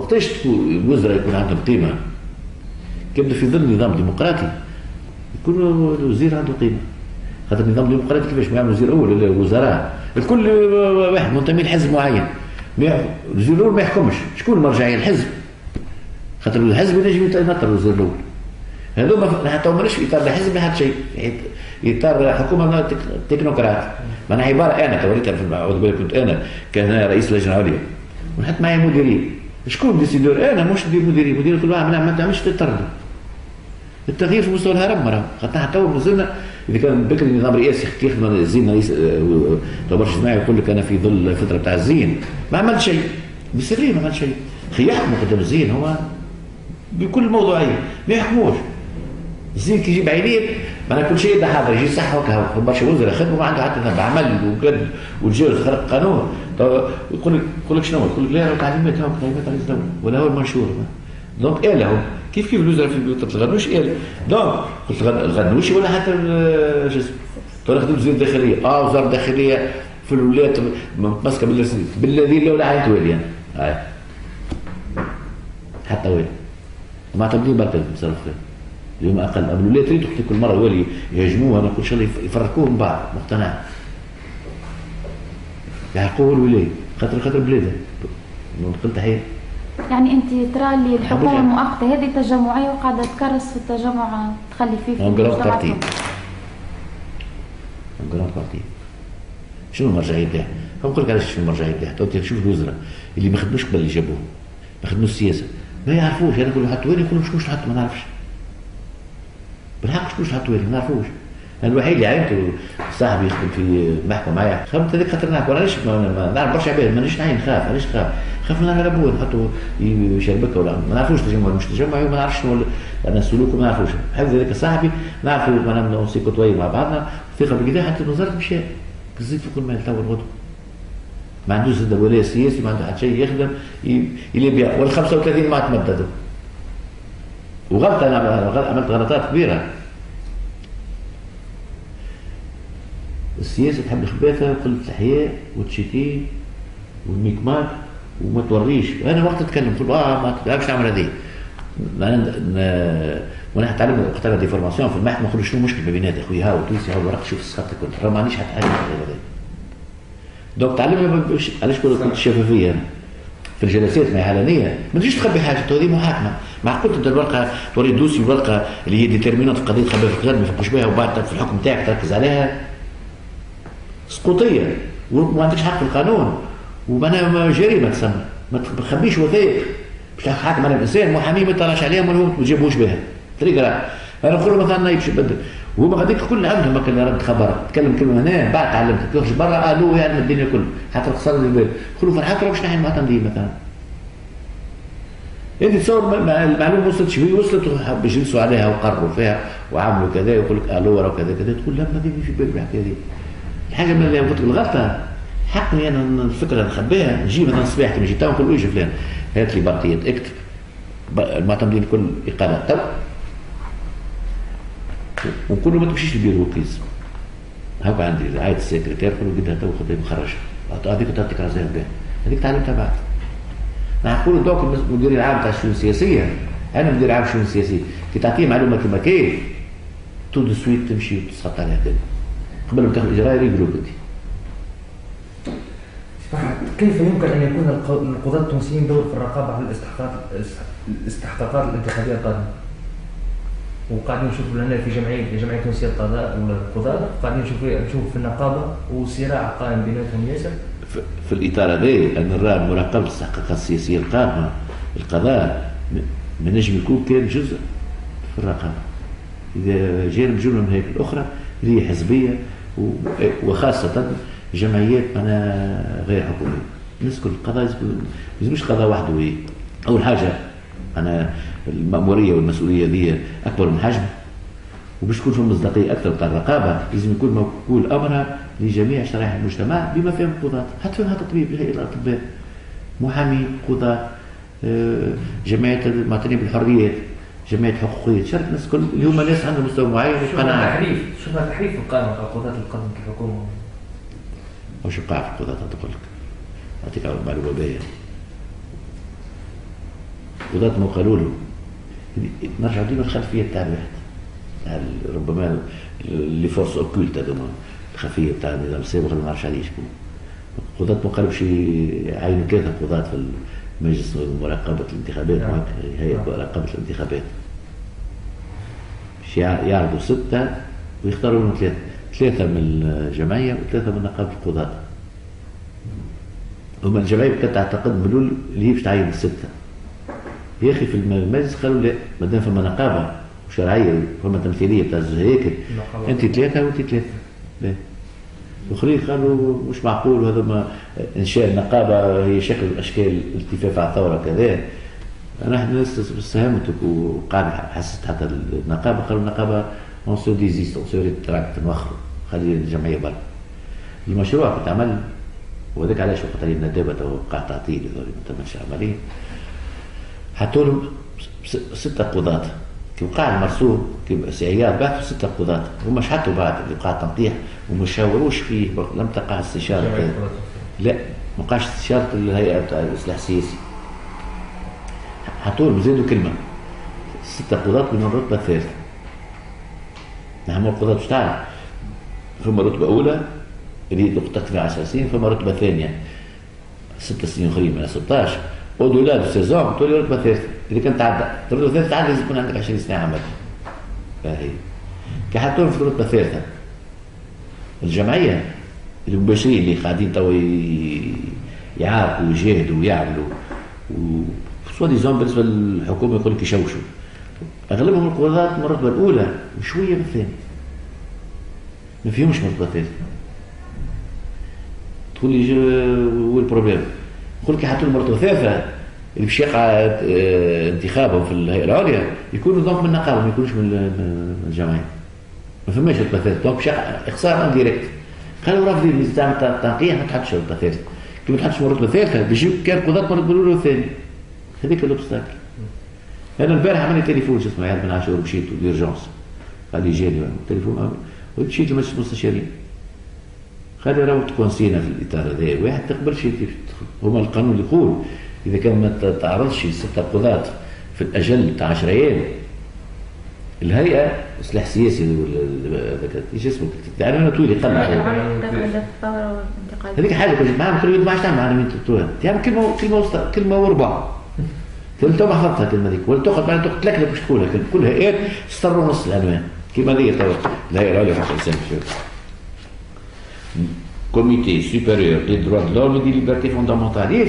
وقتاش تكون الوزراء يكون عندهم قيمه؟ كيبدا في ظل نظام ديمقراطي يكون الوزير عنده قيمه. خاطر النظام الديمقراطي كيفاش ما يعمل وزير اول ولا وزراء الكل واحد منتمي لحزب معين، الوزير الاول ما يحكمش، شكون المرجعيه؟ الحزب. خاطر الحزب ينجم ينطر الوزير الاول. هذوما حتى ماناش في اطار الحزب لا حتى شيء، اطار حكومه تكنوقراط. معناها عباره انا توليت اعوذ بالله كنت انا كان رئيس اللجنه العليا ونحط معايا مديرين، شكون ديسيدور؟ انا مش ندير مديرين، مدير كل واحد ما تعملش تتردد. التغيير في مستوى الهرم مرة خاطر حتى تو مازلنا اذا كان بكري نظام رئاسي يخدم الزين رئيس تبرش اجتماعي يقول لك انا في ظل الفتره بتاع الزين ما عمل شيء بسريه، ما عمل شيء. خي يحكموا قدام الزين هو بكل موضوعيه، ما يحكموش. الزين كي يجيب عينين معناها كل شيء ده حاضر، يجي صح وكا برشا وزراء خدموا ما عنده حتى ذنب، عمل وقد وتجاوز خرق قانون. يقول لك شنو؟ يقول لك لا تعليمات هاو تعليمات رئيس الدوله ولا هو المنشور. دونك آلة كيف الوزراء في البيوت الغنوش آلة. دونك قلت الغنوشي ولا حتى شو اسمه تروح خدمت وزير الداخليه، وزاره الداخليه في الولايات ماسكه بالذي لا ولا عينت والي انا حتى والي ما تبدو بركه بصرف خير اليوم اقل. الولايات تريد كل مره الوالي يهاجموها ما كل شيء يفرقوهم بعض مقتنع يحرقوه الولايه خاطر بلاده نقول تحيه. يعني انت ترى اللي الحكومه المؤقته هذه تجمعيه وقاعده تكرس في التجمع تخلي فيه جراند بارتي. جراند بارتي شنو المرجعيه تاعها؟ نقول لك علاش شنو المرجعيه تاعها. تو شوف الوزراء اللي ما خدموش قبل اللي جابوهم ما خدموش السياسه ما يعرفوش. انا نقول له حتى وين يقولوا شكون حتى ما نعرفش بالحق شكون حتى وين ما نعرفوش. انا الوحيد اللي عينته صاحبي يخدم في المحكمه معايا خدمت هذيك خاطر نعرف وانا ليش ما نعرف برشا عباد مانيش نعين نخاف. علاش نخاف من على ابوه نحطوا يشربك ولا ما نعرفوش تجمع ولا مش تجمع وما نعرفش شنو انا سلوكه ما نعرفوش. بحال هذاك صاحبي نعرفوا ما نسيكو طوي مع بعضنا ثقه بكذا حتى وزاره مشى زيد في كل ما تو الغدو ما عندوش زاد ولا سياسي ما عنده حتى شيء يخدم اللي يبيع وال 35 ما تمددوا وغلط. انا عملت غلطات كبيره. السياسه تحب الخباثه وقله الحياء والتشتيت والميكماك وما توريش. انا وقت اتكلم قلت ما تقدرش تعمل هذه. وانا نتعلم وقت دي فورماسيون في المحكمه نقول شنو المشكل ما بينات اخويا ها وتونسي ها ورق شوف السخط كنت راه مانيش حتى حاجه غير هذا. دونك تعلمنا علاش كنت الشفافيه في الجلسات ما علنيه ما تجيش تخبي حاجه. هذه محاكمه معقول تبدا الورقه توري دوسي الورقه اللي هي ديتيرمينات في قضيه تخبيها في الغد ما يفكوش بها وبعد في الحكم تاعك تركز عليها سقوطيه وما عندكش حق في القانون ومعناها جريمه تسمى. ما تخبيش وثائق باش تحاكم على الانسان محامي ما يطلعش عليهم ولا ما تجيبوش بها طريقه. انا نقول له مثلا باش يبدل وهما غاديك كل عندهم هكا رد خبر تكلم كلمه هنا بعد تعلمت تخرج برا الو يعني الدنيا كل حتى خسر لي البال نقول له في الحق باش نحن معتمدين مثلا. انت تصور المعلومه وصلت شويه وصلت وحب يجلسوا عليها وقرروا فيها وعملوا كذا يقول لك الو ورا كذا كذا تقول لا ما في بالك بالحكايه دي. الحاجه من اللي قلت لك الغلطه حقني انا الفكره نخبيها نجي مثلا الصباح كي نجي تو نقول له يجي فلان هات لي بطيئه اكتب المعتمدين الكل اقامه تو ونقول له ما تمشيش للبيرو كيز هاكا عندي عايد السكرتير قول له قدها تو خدام مخرجها هذيك تعطيك رزاق بها هذيك تعلمتها بعد. نقول له دوك المدير العام تاع الشؤون السياسيه انا مدير عام الشؤون السياسيه كي تعطيه معلومه كما كاين تو دو سويت تمشي وتسقط عليها قبل ما تاخذ اجراء يقولوا بدي. كيف يمكن ان يكون القضاة التونسيين دور في الرقابه على الاستحقاقات الانتخابيه القادمه؟ وقاعدين نشوفوا لنا في جمعيه تونسيه القضاء والقضاة قاعدين نشوف في النقابه وصراع قائم بيناتهم ياسر. في الاطار هذا ان نرى مراقبه الاستحقاقات السياسيه القادمه القضاء من نجم يكون كان جزء في الرقابه اذا جانب جمله من هيك الاخرى اللي هي حزبيه وخاصه جمعيات أنا غير حكومية. الناس كل القضاء يلزمش قضاء وحده. أول حاجة أنا المأمورية والمسؤولية ذي أكبر من حجم وباش تكون في مصداقية أكثر بتاع الرقابة لازم يكون موكول أمرها لجميع شرائح المجتمع بما فيهم القضاة حتى فيهم هذا الطبيب هيئة الأطباء محامي قضاة جمعية المعتنين بالحريات جمعية حقوقية شرط الناس كل اللي هم ناس عندهم مستوى معين وقناعة. شوف تحريف القائمة بتاع القضاة القادم كحكومة وش يقع في القضاء تقول لك أعطيك معلومة باهية. قضاة ما قالوا له نرجع ديما الخلفيه تاع الواحد، ربما لي فورس اوكولت هذوما الخفيه تاع النظام السابق ما نعرفش عليه شكون. قضاة ما قالوش يعينوا 3 قضاة في مجلس مراقبة الانتخابات، هيئة مراقبة الانتخابات يعرضوا 6 ويختاروا منهم 3 من الجمعية و3 من نقابة القضاة. هما الجمعية كانت تعتقد من الأول اللي هي باش تعين 6. يا أخي في المجلس قالوا لا، ما دام فما نقابة وشرعية وفما تمثيلية بتاع الهيكل أنت 3 وأنت 3. الآخرين قالوا مش معقول، هذا ما إنشاء النقابة هي شكل من أشكال الالتفاف على الثورة كذا. أنا واحد الناس ساهمتك وقاعد حسيت حتى النقابة قالوا النقابة اون سو ديزيست، اون سو ريتراكت، نوخروا خلي الجمعية برا. المشروع كتعمل وهذاك علاش وقت اللي الندابة وقع تعطيل هذول ما تمش عملية. حطوا لهم 6 قضاة كي وقع المرسوم كي سي عياض بعثوا 6 قضاة، هما شحطوا بعد اللي وقع تنقيح وما شاوروش فيه، لم تقع استشارة. لا ما وقعش استشارة الهيئة تاع الإصلاح السياسي. حطوا لهم زادوا كلمة 6 قضاة من الرتبة الثالثة. نعم القضاة باش تعرف فما رتبة أولى اللي تقتل فيها 10 سنين، فما رتبة ثانية 6 سنين أخرين من 16 ودولاد سيزون تولي رتبة ثالثة. إذا كان تعدى الرتبة الثالثة تعدى لازم يكون عندك 20 سنة عمل. فهي كي حطوهم في الرتبة الثالثة الجمعية المباشرين اللي قاعدين توا يعاركوا ويجاهدوا ويعملوا سوا ديزون بالنسبة للحكومة يقول لك يشوشوا، أغلبهم القضاة من الرتبة الأولى وشوية من الثانية، ما فيهمش من الرتبة الثالثة. تقول لي وين البروبليم؟ نقول لك حتى المرتبة الثالثة اللي باش يقع انتخابهم في الهيئة العليا يكونوا دونك من النقابة ما يكونوش من الجمعية. ما فماش رتبة ثالثة، دونك باش يقع إخسار انديريكت. قالوا رافضين الميزان تاع التنقيح ما تحطش رتبة ثالثة، كي ما تحطش الرتبة الثالثة بيجيو كان قضاة من الرتبة الأولى والثانية. هذيك الأوبستاكل. أنا البارح عملي تليفون شو اسمه عيال بن عاشور مشيت ديرجونس، قال لي جاني التليفون ومشيت لمجلس المستشارين. قال لي راهو تكونسينا في الإطار هذا، واحد تقبلش هما القانون اللي يقول إذا كان ما تعرضش 6 قضاة في الأجل تاع 10 أيام الهيئة إصلاح سياسي هذاك ايش اسمه يعني أنا طويل يقلع هذيك حاجة كنت معاهم كل ما عادش تعمل معنا مين تطويل تعمل كلمة وربع كلمة ما حفظتها الكلمة ذيك ولا تاخذ معنا تاخذ لك باش تقولها كلها هيئات 6.5 العنوان كيما ذي الهيئة العليا حق الإنسان. Comité supérieur des droits de l'homme et des libertés fondamentales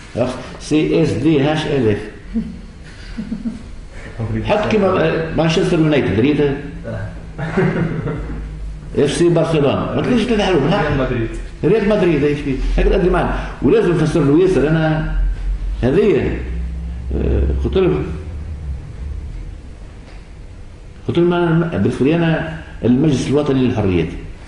CSDHLF حط كيما مانشستر يونايتد ريتها اف سي برشلونه ما تلاقيش 3 حروف ريال مدريد ايش فيه هكذا ادري معنا ولازم نفسر له ياسر انا هذه قلت له بالنسبه لي انا المجلس الوطني للحريات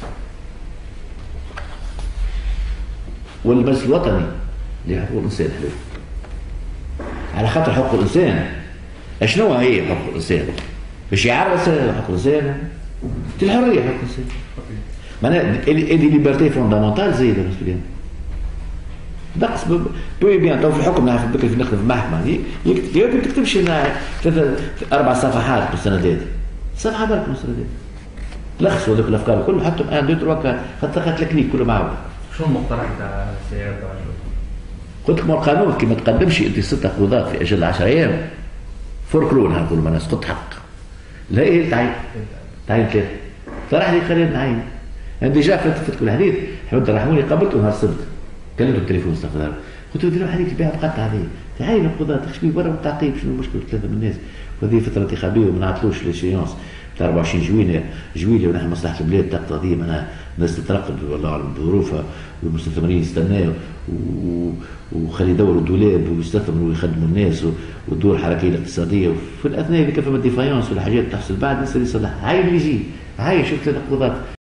والمجلس الوطني لحقوق الانسان حلو على خاطر حقوق الانسان شنو هي حقوق الانسان؟ باش يعرف حقوق الانسان الحريه حقوق الانسان معناها دي ليبرتي فوندامونتال زايده بالنسبه لي نقص بوي بيان تو في الحكم نعرف بكري في نخدم في المحكمه يمكن تكتبش 4 صفحات بالسندات صفحه برك من السندات لخصوا هذوك الافكار كلهم حطهم 1 2 3 خاطر التكنيك كله معاهم. شنو المقترح تاع السيادة؟ قلت لكم القانون كي ما تقدمش انت 6 قضاة في اجل 10 ايام فوركلون هنقولوا معناها سقط حق لا ايه تعين 3 صراحه لي قرير نعين انا ديجا فات كل حديث حمد الرحموني قابلته نهار السبت كلمته بالتليفون استغفر قلت له ديروا حديث البيع تقطع عليه تعين القضاة تخشبي برا والتعقيب شنو المشكله 3 من الناس وهذه فتره انتخابيه وما نعطلوش ليشيونس تاع 24 جويلية ونحن مصلحه البلاد تقتضي معناها الناس تترقب والله اعلم بظروفها والمستثمرين يستناو وخلي يدوروا الدولاب ويستثمروا ويخدموا الناس وتدور الحركيه الاقتصاديه وفي الاثناء اللي كان فما ديفايونس ولا حاجات تحصل بعد الناس اللي يصلحها هاي اللي يجي هاي شوف 3 قضاة